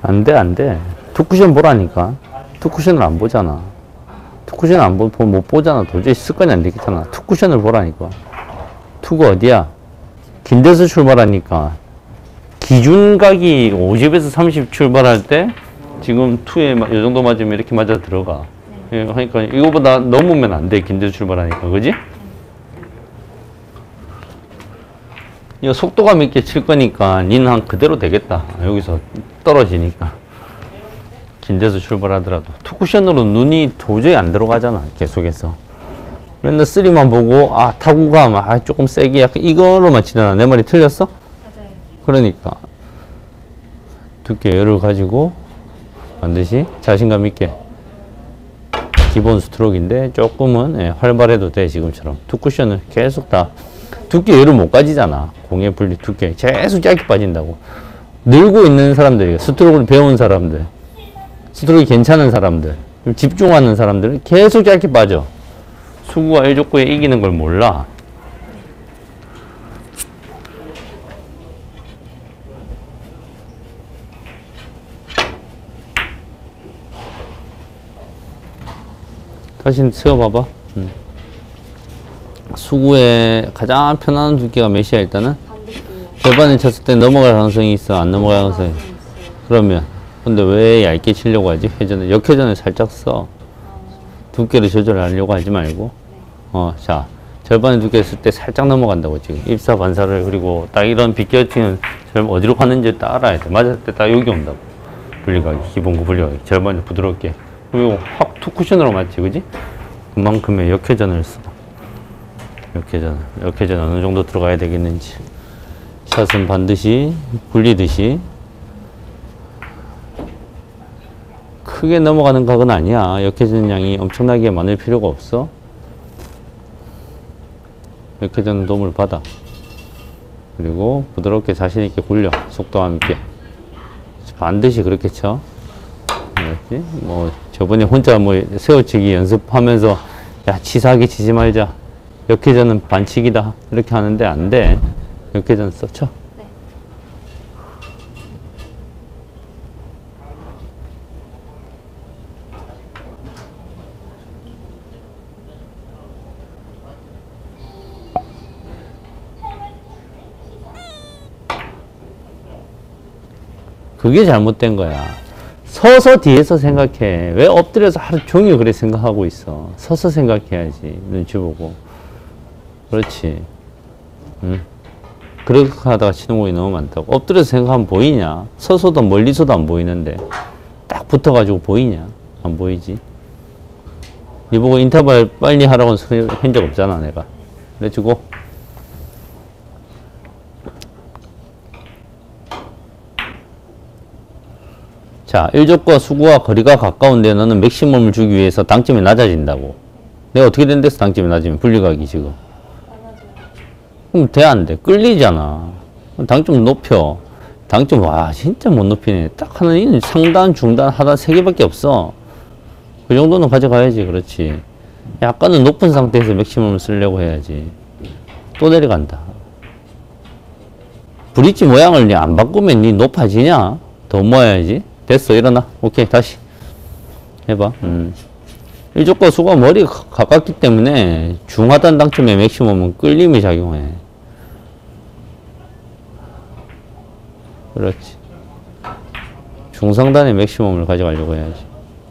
안 돼, 안 돼. 투쿠션 보라니까. 투쿠션을 안 보잖아. 투쿠션 못 보잖아. 도저히 습관이 안 되겠잖아. 투쿠션을 보라니까. 투구 어디야? 긴데서 출발하니까. 기준각이 50에서 30 출발할 때 지금 투에 이 정도 맞으면 이렇게 맞아 들어가. 그러니까 이거보다 넘으면 안 돼. 긴데서 출발하니까. 그지? 이거 속도감 있게 칠 거니까 니는 한 그대로 되겠다. 여기서 떨어지니까. 긴데서 출발하더라도. 투쿠션으로 눈이 도저히 안 들어가잖아. 계속해서. 맨날 쓰리만 보고, 아, 타구감, 아, 조금 세게 약간 이거로만 치잖아. 내 말이 틀렸어? 맞아요. 그러니까. 두께 열을 가지고 반드시 자신감 있게. 기본 스트로크인데 조금은 활발해도 돼. 지금처럼. 투쿠션을 계속 다. 두께 열을 못 가지잖아. 공의 분리 두께. 계속 짧게 빠진다고. 늘고 있는 사람들이, 스트로크를 배운 사람들, 스트로크 괜찮은 사람들, 집중하는 사람들은 계속 짧게 빠져. 수구가 1족구에 이기는 걸 몰라. 다시 세워봐봐. 수구의 가장 편안한 두께가 몇이야, 일단은? 절반에 쳤을 때 넘어갈 가능성이 있어? 안 넘어갈 가능성이 있어? 그러면. 근데 왜 얇게 치려고 하지? 회전을, 역회전을 살짝 써. 두께를 조절하려고 하지 말고. 자. 절반의 두께 쓸 때 살짝 넘어간다고, 지금. 입사 반사를, 그리고 딱 이런 비껴치는 어디로 가는지 딱 알아야 돼. 맞을 때 딱 여기 온다고. 분리각이, 기본구 분리각이. 절반이 부드럽게. 그리고 확 투쿠션으로 맞지, 그지? 그만큼의 역회전을 써. 역회전 어느 정도 들어가야 되겠는지. 샷은 반드시 굴리듯이. 크게 넘어가는 각은 아니야. 역회전 양이 엄청나게 많을 필요가 없어. 역회전 도움을 받아. 그리고 부드럽게 자신있게 굴려. 속도와 함께. 반드시 그렇게 쳐. 알았지? 뭐, 저번에 혼자 뭐, 세워치기 연습하면서, 야, 치사하게 치지 말자. 역회전은 반칙이다. 이렇게 하는데 안 돼. 역회전 써, 쳐. 네. 그게 잘못된 거야. 서서 뒤에서 생각해. 왜 엎드려서 하루 종일 그래 생각하고 있어. 서서 생각해야지. 눈치 보고. 그렇지. 응? 그렇게 하다가 치는 공이 너무 많다고. 엎드려서 생각하면 보이냐? 서서도 멀리서도 안 보이는데. 딱 붙어가지고 보이냐? 안 보이지. 니 보고 인터벌 빨리 하라고 한 적 없잖아, 내가. 그래가지고. 자, 1족과 수구와 거리가 가까운데 너는 맥시멈을 주기 위해서 당점이 낮아진다고. 내가 어떻게 된 데서 당점이 낮으면 분리각이 지금. 그럼 돼, 안 돼? 끌리잖아. 당점 높여. 당점, 와, 진짜 못 높이네. 딱 하나는 상단, 중단, 하단 3개밖에 없어. 그 정도는 가져가야지, 그렇지. 약간은 높은 상태에서 맥시멈을 쓰려고 해야지. 또 내려간다. 브릿지 모양을 안 바꾸면 니 높아지냐? 더 모아야지. 됐어, 일어나. 오케이, 다시. 해봐. 1족과 수가 머리가 가깝기 때문에 중하단 당점의 맥시멈은 끌림이 작용해. 그렇지. 중상단의 맥시멈을 가져가려고 해야지.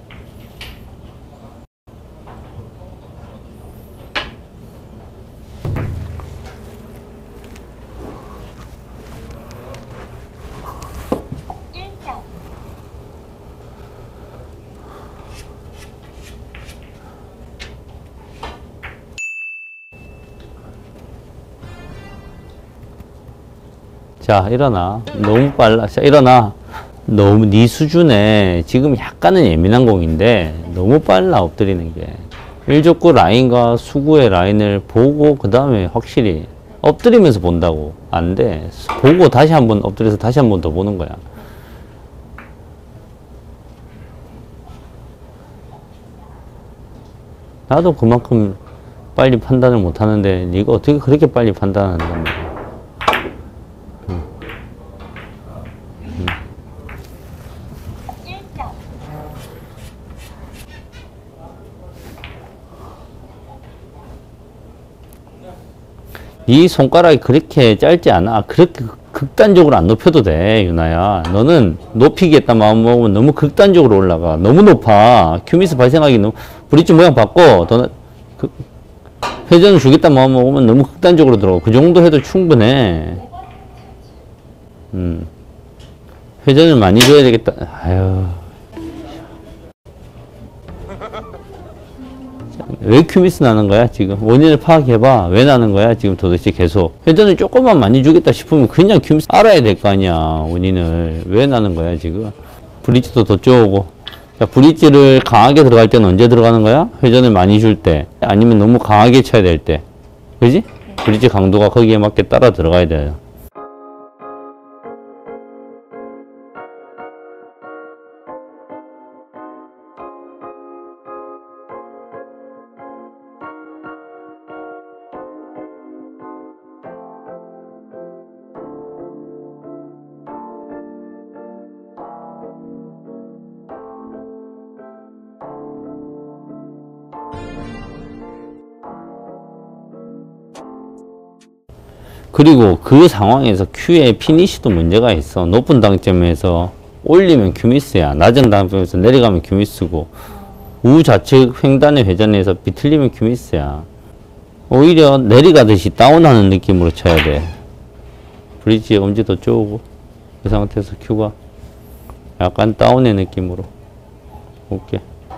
자, 일어나. 너무 빨라. 자, 일어나. 너무 네 수준에 지금 약간은 예민한 공인데 너무 빨라, 엎드리는 게. 1족구 라인과 수구의 라인을 보고 그 다음에 확실히 엎드리면서 본다고. 안 돼. 보고 다시 한번 엎드려서 다시 한 번 더 보는 거야. 나도 그만큼 빨리 판단을 못 하는데 네가 어떻게 그렇게 빨리 판단한단 말이야. 이 손가락이 그렇게 짧지 않아. 그렇게 극단적으로 안 높여도 돼, 유나야. 너는 높이겠다 마음 먹으면 너무 극단적으로 올라가. 너무 높아. 큐미스 발생하기 너무, 브릿지 모양 바꿔. 더, 회전을 주겠다 마음 먹으면 너무 극단적으로 들어가. 그 정도 해도 충분해. 회전을 많이 줘야 되겠다. 아유. 왜 큐미스 나는 거야, 지금? 원인을 파악해봐. 왜 나는 거야, 지금 도대체 계속. 회전을 조금만 많이 주겠다 싶으면 그냥 큐미스 알아야 될 거 아니야, 원인을. 왜 나는 거야, 지금? 브릿지도 더 쪼고. 자, 브릿지를 강하게 들어갈 때는 언제 들어가는 거야? 회전을 많이 줄 때. 아니면 너무 강하게 쳐야 될 때. 그지? 브릿지 강도가 거기에 맞게 따라 들어가야 돼요. 그리고 그 상황에서 Q의 피니시도 문제가 있어. 높은 당점에서 올리면 큐미스야. 낮은 당점에서 내려가면 큐미스고, 우좌측 횡단의 회전에서 비틀리면 큐미스야. 오히려 내려가듯이 다운하는 느낌으로 쳐야 돼. 브릿지의 엄지도 쪼고, 그 상태에서 Q가 약간 다운의 느낌으로. 오케이.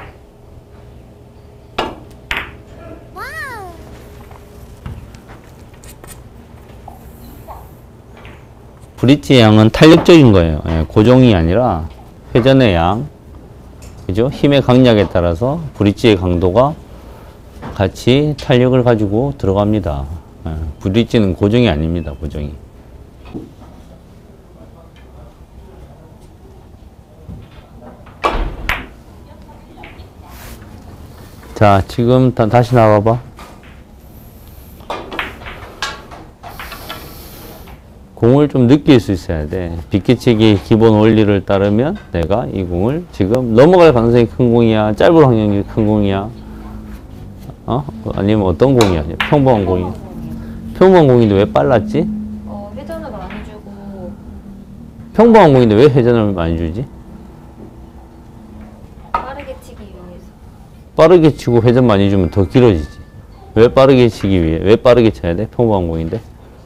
브릿지의 양은 탄력적인 거예요. 예, 고정이 아니라 회전의 양, 그죠? 힘의 강약에 따라서 브릿지의 강도가 같이 탄력을 가지고 들어갑니다. 예, 브릿지는 고정이 아닙니다. 고정이. 자, 지금 다시 나와봐. 공을 좀 느낄 수 있어야 돼. 빗기치기 기본 원리를 따르면 내가 이 공을 지금 넘어갈 가능성이 큰 공이야, 짧을 확률이 큰 공이야, 아니면 어떤 공이야? 평범한 공이야. 평범한 공인데 왜 빨랐지? 회전을 많이 주고. 평범한 공인데 왜 회전을 많이 주지? 빠르게 치기 위해서. 빠르게 치고 회전 많이 주면 더 길어지지. 왜 빠르게 치기 위해? 왜 빠르게 쳐야 돼? 평범한 공인데?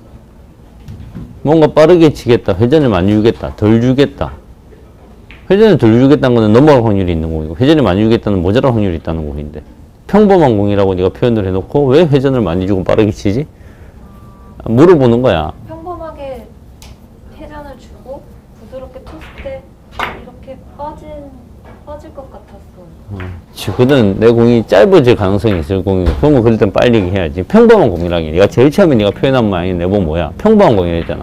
뭔가 빠르게 치겠다, 회전을 많이 주겠다, 덜 주겠다. 회전을 덜 주겠다는 거는 넘어갈 확률이 있는 공이고, 회전을 많이 주겠다는 모자랄 확률이 있다는 공인데, 평범한 공이라고 네가 표현을 해놓고 왜 회전을 많이 주고 빠르게 치지? 물어보는 거야. 평범하게 회전을 주고 부드럽게 쳤을 때 이렇게 빠질 것 같았어. 지금은 내 공이 짧아질 가능성이 있을 공이고, 그러면 그럴 땐 빨리 해야지. 평범한 공이라니. 네가 제일 처음에 네가 표현한 모양이 내보 뭐야? 평범한 공이라 했잖아.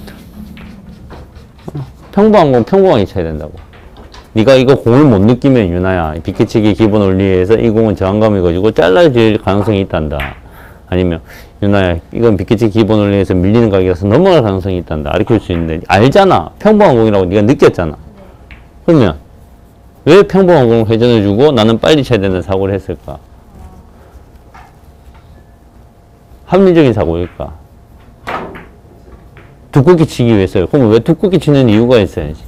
평범한 공 평범하게 쳐야 된다고. 네가 이거 공을 못 느끼면 유나야, 빗기치기 기본 원리에서 이 공은 저항감이 가지고 잘라질 가능성이 있단다. 아니면 유나야, 이건 빗기치기 기본 원리에서 밀리는 각이라서 넘어갈 가능성이 있단다. 가르칠 수 있는데 알잖아. 평범한 공이라고 네가 느꼈잖아. 그러면 왜 평범한 공 회전을 주고 나는 빨리 쳐야 된다는 사고를 했을까? 합리적인 사고일까? 두껍게 치기 위해서요. 그럼 왜 두껍게 치는 이유가 있어야지.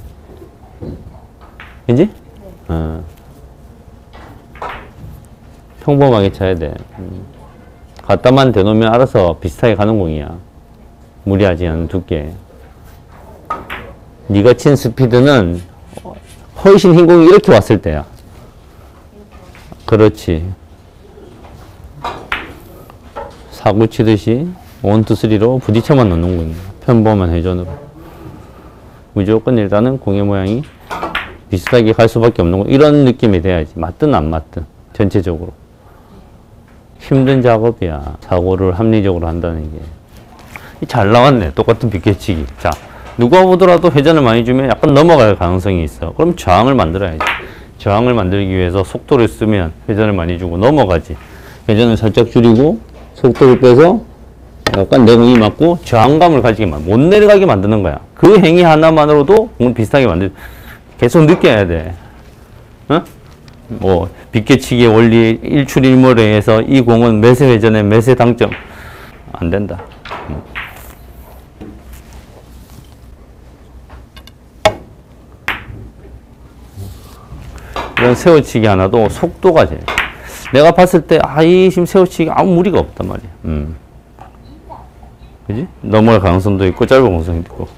그지? 네. 평범하게 쳐야 돼. 갖다만 대놓으면 알아서 비슷하게 가는 공이야. 무리하지 않은 두께. 네가 친 스피드는 훨씬 흰 공이 이렇게 왔을 때야. 그렇지. 사구 치듯이 1, 2, 3로 부딪혀만 넣는 공이야. 평범한 회전으로. 무조건 일단은 공의 모양이 비슷하게 갈 수밖에 없는 거. 이런 느낌이 돼야지. 맞든 안 맞든. 전체적으로. 힘든 작업이야. 사고를 합리적으로 한다는 게. 잘 나왔네. 똑같은 빗개치기. 자, 누가 보더라도 회전을 많이 주면 약간 넘어갈 가능성이 있어. 그럼 저항을 만들어야지. 저항을 만들기 위해서 속도를 쓰면 회전을 많이 주고 넘어가지. 회전을 살짝 줄이고 속도를 빼서 약간 내공이 맞고 저항감을 가지게 못 내려가게 만드는 거야. 그 행위 하나만으로도 공을 비슷하게 계속 느껴야 돼. 어? 뭐 빗개치기의 원리 일출일몰에 해서 이 공은 몇의 회전에 몇의 당점 안 된다. 이런 세워치기 하나도 속도가 제일. 내가 봤을 때, 이 지금 세워치기 아무 무리가 없단 말이야. 그지? 넘어갈 가능성도 있고, 짧은 가능성도 있고.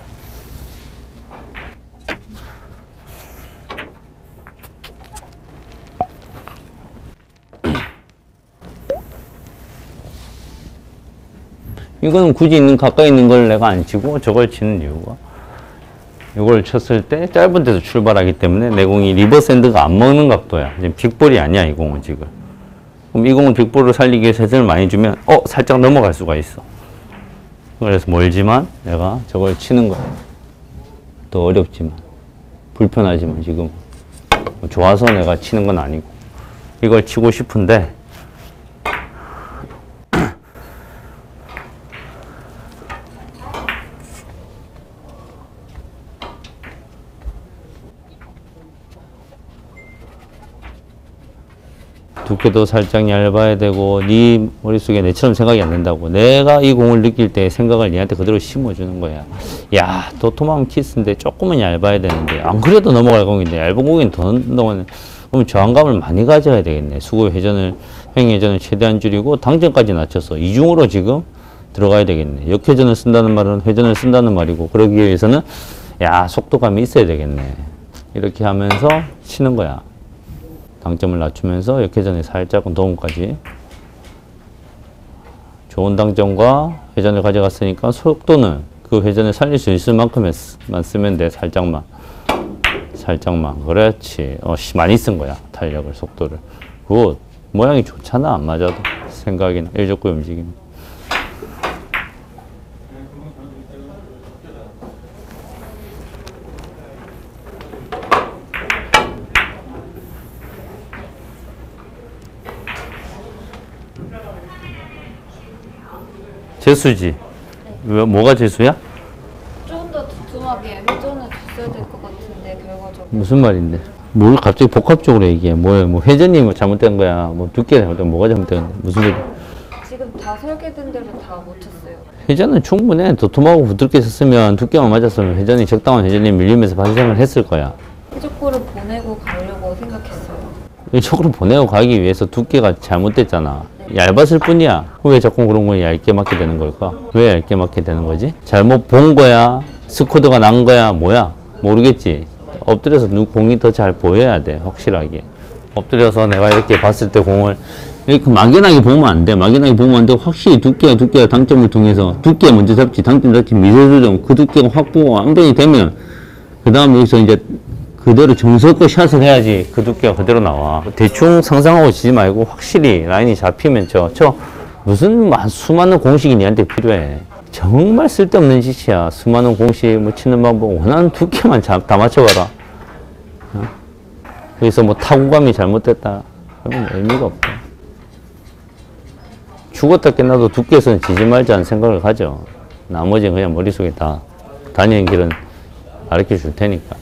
이거는 굳이 가까이 있는 걸 내가 안 치고 저걸 치는 이유가 이걸 쳤을 때 짧은 데서 출발하기 때문에 내 공이 리버스핸드가 안 먹는 각도야. 지금 빅볼이 아니야, 이 공은 지금. 그럼 이 공은 빅볼을 살리기 위해서 회전을 많이 주면 살짝 넘어갈 수가 있어. 그래서 멀지만 내가 저걸 치는 거야. 더 어렵지만 불편하지만 지금 좋아서 내가 치는 건 아니고 이걸 치고 싶은데 두께도 살짝 얇아야 되고 네 머릿속에 내처럼 생각이 안 된다고. 내가 이 공을 느낄 때 생각을 니한테 그대로 심어주는 거야. 야, 도톰하면 키스인데 조금은 얇아야 되는데 안 그래도 넘어갈 공인데 얇은 공인 더 넘어가는. 그럼 저항감을 많이 가져야 되겠네. 수고 회전을, 횡회전을 최대한 줄이고 당점까지 낮춰서 이중으로 지금 들어가야 되겠네. 역회전을 쓴다는 말은 회전을 쓴다는 말이고 그러기 위해서는 속도감이 있어야 되겠네. 이렇게 하면서 치는 거야. 당점을 낮추면서 역회전에 살짝은 도움까지. 좋은 당점과 회전을 가져갔으니까 속도는 그 회전을 살릴 수 있을 만큼만 쓰면 돼. 살짝만. 그렇지. 많이 쓴 거야. 탄력을, 속도를. 굿. 모양이 좋잖아. 안 맞아도. 생각이나 일족구의 움직임. 재수지? 왜, 뭐가 재수야? 좀 더 두툼하게 회전을 줬어야 될 것 같은데 결과적으로. 무슨 말인데? 뭘 갑자기 복합적으로 얘기해? 뭐야? 뭐 회전이 뭐 잘못된 거야? 뭐 두께가 잘못된 뭐가 잘못된 건데? 무슨 소리? 지금 다 설계된 대로 다 못 쳤어요. 회전은 충분해. 도톰하고 부드럽게 쳤으면 두께만 맞았으면 회전이 적당한 회전이 밀리면서 발생을 했을 거야. 해적골을 보내고 가려고 생각했어요. 이쪽으로 보내고 가기 위해서 두께가 잘못됐잖아. 얇았을 뿐이야. 왜 자꾸 그런 걸 얇게 맞게 되는 걸까? 왜 얇게 맞게 되는 거지? 잘못 본 거야? 스쿼드가 난 거야? 뭐야? 모르겠지. 엎드려서 공이 더 잘 보여야 돼. 확실하게. 엎드려서 내가 이렇게 봤을 때 공을 이렇게 막연하게 보면 안 돼. 막연하게 보면 안 돼. 확실히 두께가 당점을 통해서 두께 먼저 잡지. 당점 잡지. 미세 조정. 그 두께가 확보가 완전히 되면 그 다음 여기서 이제 그대로 정석껏 샷을 해야지 그 두께가 그대로 나와. 대충 상상하고 치지 말고 확실히 라인이 잡히면 무슨 수많은 공식이 니한테 필요해. 정말 쓸데없는 짓이야. 수많은 공식 뭐 치는 방법 원하는 두께만 다 맞춰봐라. 여기서 뭐 타구감이 잘못됐다 그러면 의미가 없다. 죽었다 깨나도 두께에서는 지지 말자는 생각을 가져. 나머지는 그냥 머릿속에 다 다니는 길은 가르쳐 줄 테니까.